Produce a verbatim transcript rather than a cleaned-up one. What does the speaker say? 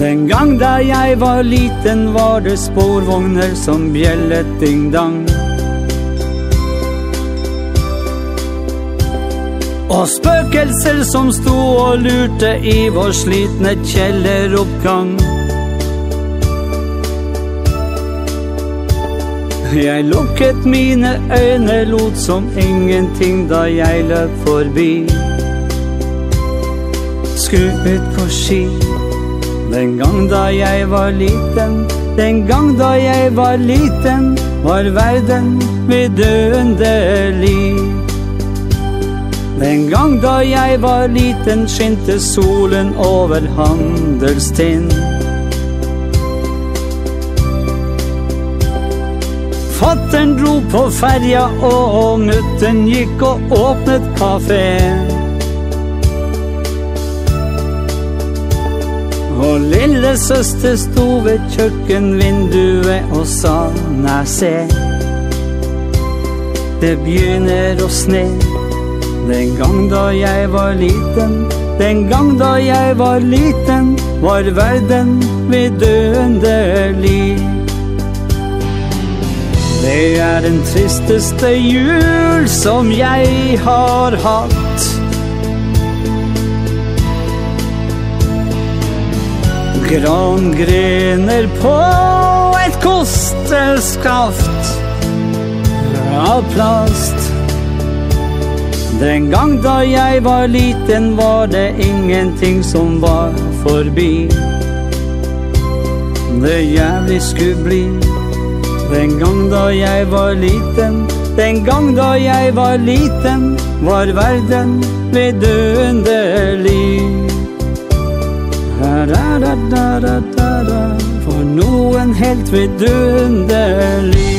Den gang da jeg var liten var det sporvogner som bjellet ding-dang. Og spøkelser som sto og lurte i vår slitne kjelleroppgang. Jeg lukket mine øyne, lot som ingenting da jeg løp forbi. Skru ut på ski. Den gang da jeg var liten, den gang da jeg var liten, var verden vidunderlig. Den gang da jeg var liten, skinte solen over Handelstind. Fatteren dro på ferja, og mutteren gikk og åpnet kafé. Og lille søster sto ved kjøkkenvinduet og sa, nei se, det begynner å sne. Den gang da jeg var liten, den gang da jeg var liten, var verden vidunderlig. Det er den tristeste jul som jeg har hatt. Grangrener på et kosteskaft av plast. Den gang da jeg var liten var det ingenting som var forbi. Det jævlig skulle bli. Den gang da jeg var liten, den gang da jeg var liten, var verden vidunderlig. Da-da-da-da-da-da, for noen helt vidunderlig.